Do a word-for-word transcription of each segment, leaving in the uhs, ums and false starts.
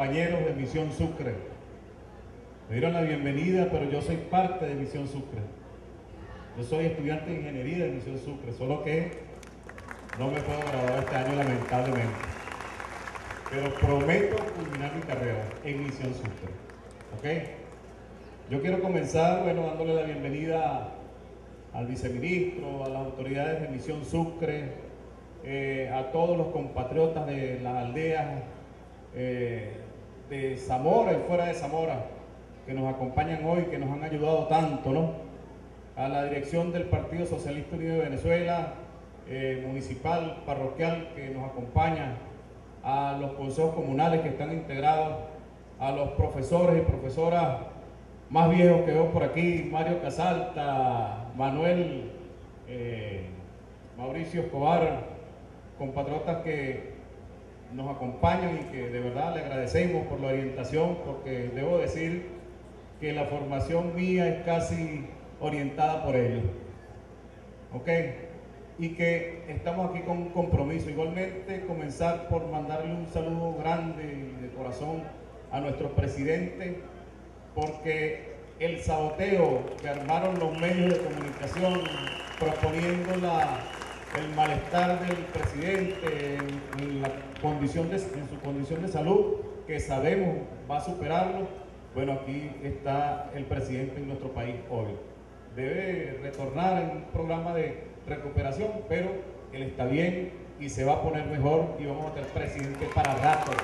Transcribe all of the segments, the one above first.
compañeros de Misión Sucre. Me dieron la bienvenida, pero yo soy parte de Misión Sucre. Yo soy estudiante de ingeniería de Misión Sucre, solo que no me puedo graduar este año lamentablemente. Pero prometo culminar mi carrera en Misión Sucre. ¿Ok? Yo quiero comenzar, bueno, dándole la bienvenida al viceministro, a las autoridades de Misión Sucre, eh, a todos los compatriotas de las aldeas eh, de Zamora y fuera de Zamora, que nos acompañan hoy, que nos han ayudado tanto, ¿no? A la dirección del Partido Socialista Unido de Venezuela, eh, municipal, parroquial, que nos acompaña, a los consejos comunales que están integrados, a los profesores y profesoras más viejos que veo por aquí, Mario Casalta, Manuel, eh, Mauricio Escobar, compatriotas que nos acompañan y que de verdad le agradecemos por la orientación, porque debo decir que la formación mía es casi orientada por ellos. ¿Ok? Y que estamos aquí con un compromiso. Igualmente, comenzar por mandarle un saludo grande y de corazón a nuestro presidente, porque el saboteo que armaron los medios de comunicación proponiendo la, el malestar del presidente en, en, la condición de, en su condición de salud, que sabemos va a superarlo, bueno, aquí está el presidente en nuestro país hoy. Debe retornar en un programa de recuperación, pero él está bien y se va a poner mejor y vamos a tener presidente para rato.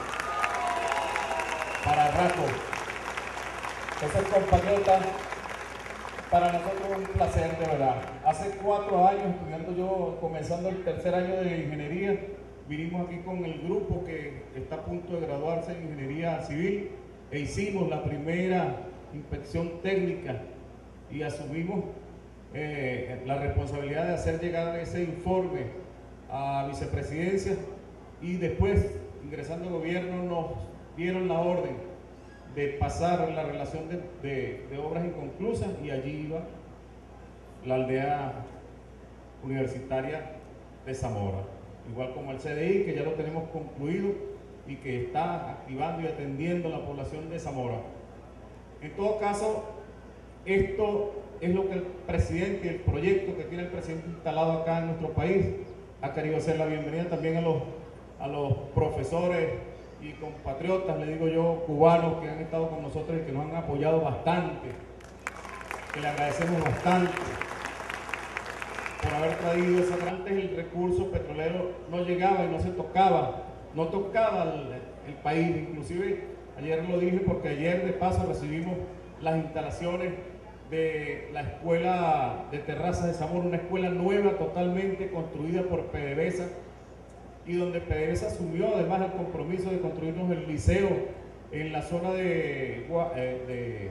Para rato. Entonces, compatriotas, para nosotros es un placer, de verdad. Hace cuatro años, estudiando yo, comenzando el tercer año de ingeniería, vinimos aquí con el grupo que está a punto de graduarse en ingeniería civil e hicimos la primera inspección técnica y asumimos eh, la responsabilidad de hacer llegar ese informe a vicepresidencia, y después, ingresando al gobierno, nos dieron la orden de pasar la relación de, de, de obras inconclusas, y allí iba la aldea universitaria de Zamora, igual como el C D I, que ya lo tenemos concluido y que está activando y atendiendo a la población de Zamora. En todo caso, esto es lo que el presidente y el proyecto que tiene el presidente instalado acá en nuestro país ha querido hacer. La bienvenida también a los, a los profesores y compatriotas, le digo yo, cubanos que han estado con nosotros y que nos han apoyado bastante, que le agradecemos bastante por haber traído esa. Antes el recurso petrolero no llegaba y no se tocaba, no tocaba el, el país. Inclusive ayer lo dije porque ayer de paso recibimos las instalaciones de la escuela de Terrazas de Zamora, una escuela nueva totalmente construida por PDVSA, y donde PDVSA asumió además el compromiso de construirnos el liceo en la zona de, de,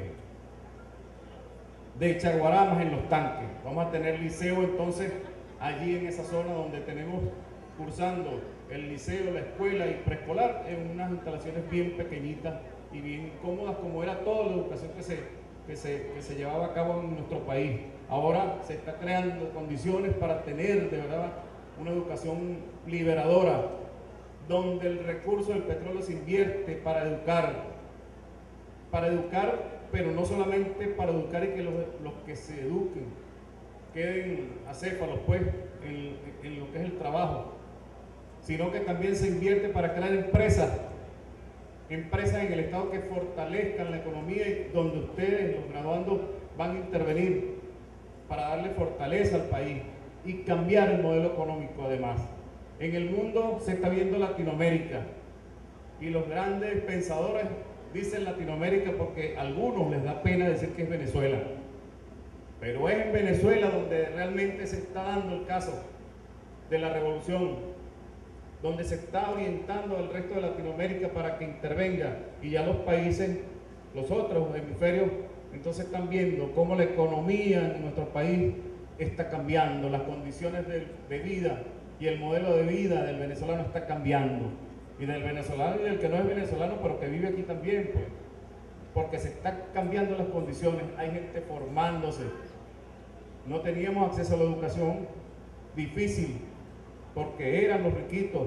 de Chaguaramas, en Los Tanques. Vamos a tener liceo entonces allí en esa zona donde tenemos cursando el liceo, la escuela y preescolar en unas instalaciones bien pequeñitas y bien cómodas, como era toda la educación que se, que se, que se llevaba a cabo en nuestro país. Ahora se está creando condiciones para tener de verdad una educación liberadora, donde el recurso del petróleo se invierte para educar, para educar, pero no solamente para educar y que los, los que se eduquen queden acéfalos pues en, en lo que es el trabajo, sino que también se invierte para crear empresas, empresas en el Estado que fortalezcan la economía y donde ustedes, los graduandos, van a intervenir para darle fortaleza al país y cambiar el modelo económico. Además, en el mundo se está viendo Latinoamérica y los grandes pensadores dicen Latinoamérica porque a algunos les da pena decir que es Venezuela, pero es en Venezuela donde realmente se está dando el caso de la revolución, donde se está orientando al resto de Latinoamérica para que intervenga, y ya los países, los otros hemisferios, entonces están viendo cómo la economía en nuestro país está cambiando, las condiciones de, de vida y el modelo de vida del venezolano está cambiando, y del venezolano y del que no es venezolano pero que vive aquí también, pues, porque se están cambiando las condiciones, hay gente formándose. No teníamos acceso a la educación, difícil, porque eran los riquitos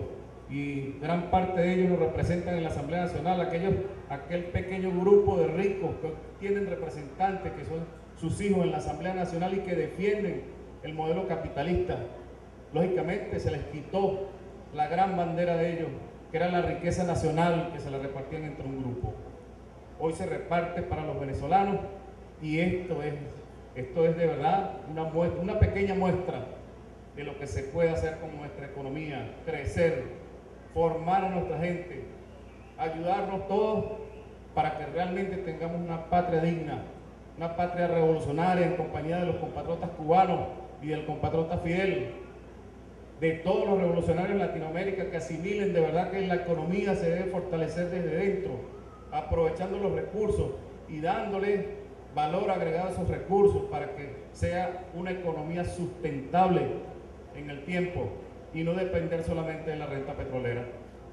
y gran parte de ellos nos representan en la Asamblea Nacional, aquellos, aquel pequeño grupo de ricos que tienen representantes que son sus hijos en la Asamblea Nacional y que defienden el modelo capitalista. Lógicamente se les quitó la gran bandera de ellos, que era la riqueza nacional, que se la repartían entre un grupo. Hoy se reparte para los venezolanos y esto es, esto es de verdad una, muestra, una pequeña muestra de lo que se puede hacer con nuestra economía, crecer, formar a nuestra gente, ayudarnos todos para que realmente tengamos una patria digna, una patria revolucionaria en compañía de los compatriotas cubanos y del compatriota Fidel, de todos los revolucionarios en Latinoamérica, que asimilen de verdad que la economía se debe fortalecer desde dentro, aprovechando los recursos y dándole valor agregado a esos recursos para que sea una economía sustentable en el tiempo y no depender solamente de la renta petrolera.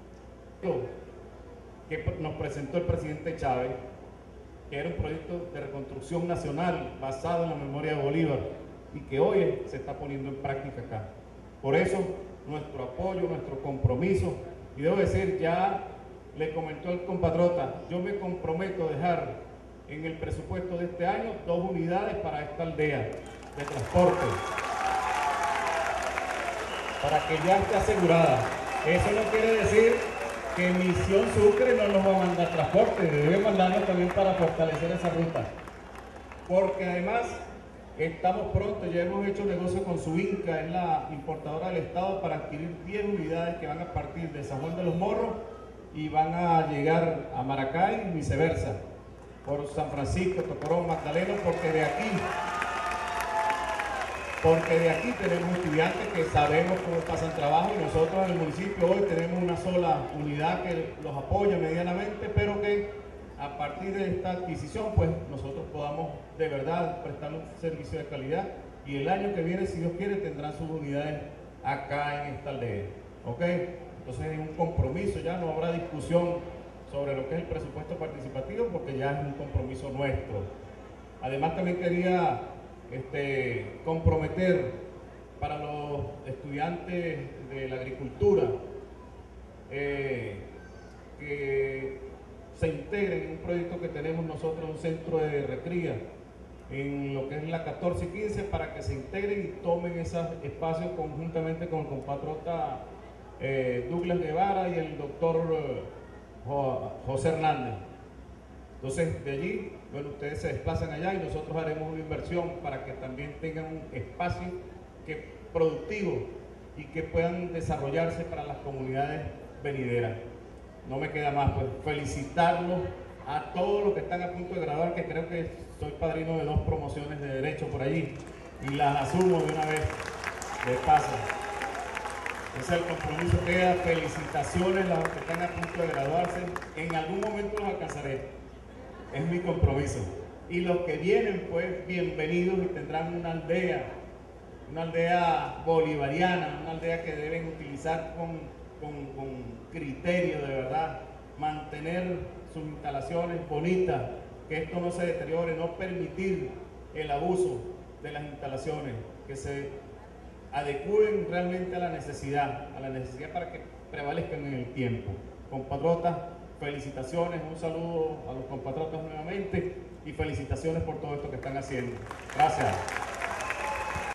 Que nos presentó el presidente Chávez, que era un proyecto de reconstrucción nacional basado en la memoria de Bolívar y que hoy se está poniendo en práctica acá. Por eso, nuestro apoyo, nuestro compromiso, y debo decir, ya le comentó el compatriota, yo me comprometo a dejar en el presupuesto de este año dos unidades para esta aldea de transporte, para que ya esté asegurada. Eso no quiere decir que Misión Sucre no nos va a mandar transporte, debe mandarnos también para fortalecer esa ruta, porque además estamos pronto, ya hemos hecho negocio con Subinca, es la importadora del estado, para adquirir diez unidades que van a partir de San Juan de los Morros y van a llegar a Maracay y viceversa, por San Francisco, Tocorón, Magdalena, porque de aquí, porque de aquí tenemos estudiantes que sabemos cómo pasan trabajo y nosotros en el municipio hoy tenemos una sola unidad que los apoya medianamente, pero que a partir de esta adquisición, pues nosotros podamos de verdad prestar un servicio de calidad y el año que viene, si Dios quiere, tendrán sus unidades acá en esta aldea. ¿Ok? Entonces es un compromiso, ya no habrá discusión sobre lo que es el presupuesto participativo porque ya es un compromiso nuestro. Además también quería este, comprometer para los estudiantes de la agricultura eh, que se integren en un proyecto que tenemos nosotros, un centro de recría, en lo que es la catorce y quince, para que se integren y tomen esos espacios conjuntamente con el compatriota eh, Douglas Guevara y el doctor eh, José Hernández. Entonces, de allí, bueno, ustedes se desplazan allá y nosotros haremos una inversión para que también tengan un espacio que, productivo y que puedan desarrollarse para las comunidades venideras. No me queda más, pues felicitarlos a todos los que están a punto de graduar, que creo que soy padrino de dos promociones de derecho por allí y las asumo de una vez de paso. Ese es el compromiso que queda. Felicitaciones a los que están a punto de graduarse. En algún momento los alcanzaré. Es mi compromiso. Y los que vienen, pues bienvenidos y tendrán una aldea, una aldea bolivariana, una aldea que deben utilizar con Con, con criterio de verdad, mantener sus instalaciones bonitas, que esto no se deteriore, no permitir el abuso de las instalaciones, que se adecúen realmente a la necesidad, a la necesidad para que prevalezcan en el tiempo. Compatriotas, felicitaciones, un saludo a los compatriotas nuevamente y felicitaciones por todo esto que están haciendo. Gracias.